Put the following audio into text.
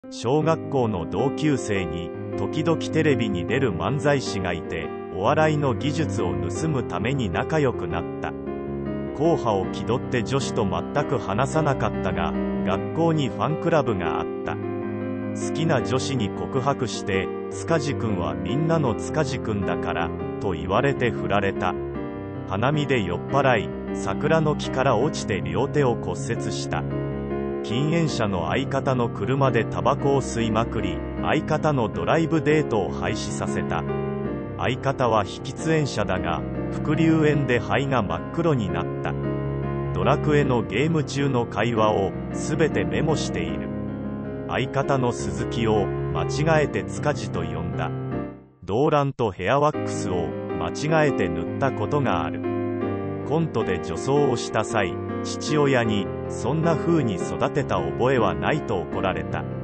小学校の同級生に時々テレビに出る漫才師がいて、お笑いの技術を盗むために仲良くなった。硬派を気取って女子と全く話さなかったが、学校にファンクラブがあった。好きな女子に告白して、塚地くんはみんなの塚地くんだから、と言われて振られた。花見で酔っ払い、桜の木から落ちて両手を骨折した。禁煙者の相方の車でタバコを吸いまくり、相方のドライブデートを廃止させた。相方は非喫煙者だが、副流煙で肺が真っ黒になった。ドラクエのゲーム中の会話をすべてメモしている。相方の鈴木を間違えて塚地と呼んだ。動乱とヘアワックスを間違えて塗ったことがある。コントで女装をした際、父親にそんな風に育てた覚えはないと怒られた。